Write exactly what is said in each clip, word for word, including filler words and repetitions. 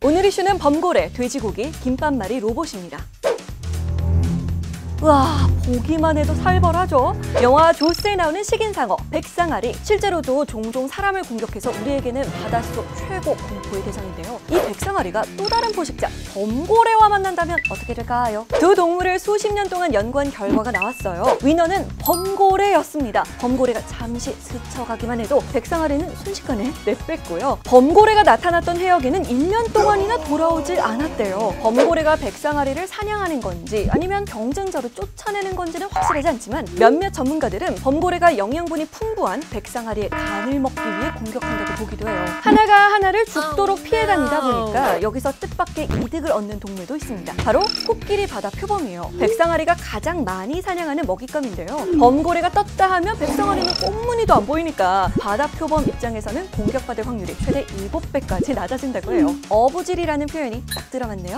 오늘 이슈는 범고래, 돼지고기, 김밥말이 로봇입니다. 우와, 보기만 해도 살벌하죠? 영화 조스에 나오는 식인상어, 백상아리. 실제로도 종종 사람을 공격해서 우리에게는 바닷속 최고 공포의 대상인데요. 이 백상아리가 또 다른 포식자, 범고래와 만난다면 어떻게 될까요? 두 동물을 수십 년 동안 연구한 결과가 나왔어요. 위너는 범고래였습니다. 범고래가 잠시 스쳐가기만 해도 백상아리는 순식간에 내뺐고요. 범고래가 나타났던 해역에는 일 년 동안이나 돌아오질 않았대요. 범고래가 백상아리를 사냥하는 건지 아니면 경쟁자로 쫓아내는 건지는 확실하지 않지만 몇몇 전문가들은 범고래가 영양분이 풍부한 백상아리의 간을 먹기 위해 공격한다고 보기도 해요. 하나가 하나를 죽도록 피해 다니다 보니까 여기서 뜻밖의 이득을 얻는 동물도 있습니다. 바로 코끼리 바다 표범이에요. 백상아리가 가장 많이 사냥하는 먹잇감인데요. 범고래가 떴다 하면 백상아리는 꽁무니도 안 보이니까 바다 표범 입장에서는 공격받을 확률이 최대 일곱 배까지 낮아진다고 해요. 어부질이라는 표현이 딱 들어맞네요.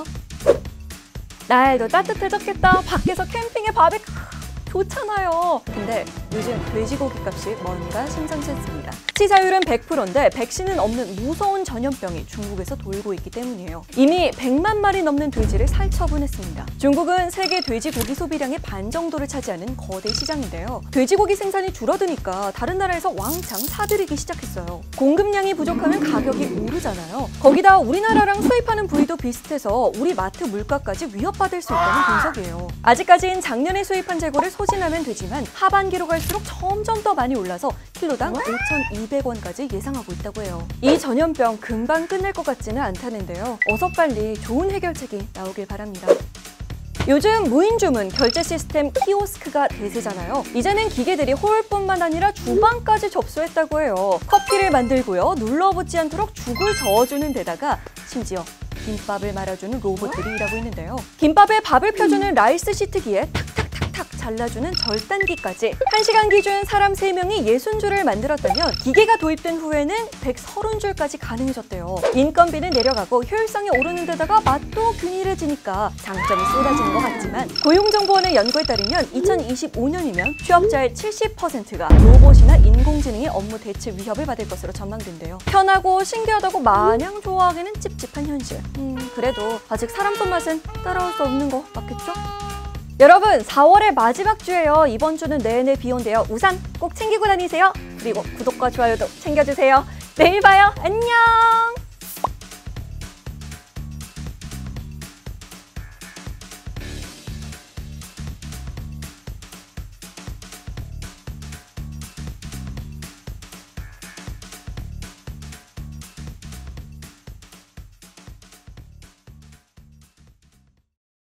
날도 따뜻해졌겠다. 밖에서 캠핑에 바베큐 좋잖아요. 근데 요즘 돼지고기 값이 뭔가 심상치 않습니다. 치사율은 백 퍼센트인데 백신은 없는 무서운 전염병이 중국에서 돌고 있기 때문이에요. 이미 백만 마리 넘는 돼지를 살처분했습니다. 중국은 세계 돼지고기 소비량의 반 정도를 차지하는 거대 시장인데요. 돼지고기 생산이 줄어드니까 다른 나라에서 왕창 사들이기 시작했어요. 공급량이 부족하면 가격이 오르잖아요. 거기다 우리나라랑 수입하는 부위도 비슷해서 우리 마트 물가까지 위협받을 수 있다는 분석이에요. 아직까진 작년에 수입한 재고를 소진하면 되지만 하반기로 갈수록 점점 더 많이 올라서 킬로당 오천이백 원까지 예상하고 있다고 해요. 이 전염병 금방 끝날 것 같지는 않다는데요. 어서 빨리 좋은 해결책이 나오길 바랍니다. 요즘 무인 주문, 결제 시스템 키오스크가 대세잖아요. 이제는 기계들이 홀뿐만 아니라 주방까지 접수했다고 해요. 커피를 만들고요. 눌러붙지 않도록 죽을 저어주는 데다가 심지어 김밥을 말아주는 로봇들이 일하고 있는데요. 김밥에 밥을 펴주는 라이스 시트기에 탁 잘라주는 절단기까지 한 시간 기준 사람 세 명이 육십 줄을 만들었다면 기계가 도입된 후에는 백삼십 줄까지 가능해졌대요. 인건비는 내려가고 효율성이 오르는 데다가 맛도 균일해지니까 장점이 쏟아지는 것 같지만 고용정보원의 연구에 따르면 이천이십오 년이면 취업자의 칠십 퍼센트가 로봇이나 인공지능의 업무 대체 위협을 받을 것으로 전망된대요. 편하고 신기하다고 마냥 좋아하기는 찝찝한 현실. 음, 그래도 아직 사람 손맛은 따라올 수 없는 거 맞겠죠? 여러분, 사월의 마지막 주예요. 이번 주는 내내 비 온대요. 우산 꼭 챙기고 다니세요. 그리고 구독과 좋아요도 챙겨주세요. 내일 봐요. 안녕!